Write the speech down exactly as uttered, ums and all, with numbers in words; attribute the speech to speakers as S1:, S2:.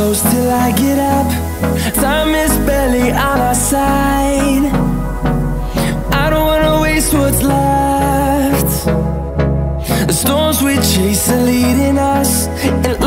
S1: close till I get up. Time is barely on our side. I don't wanna waste what's left. The storms we chase are leading us, and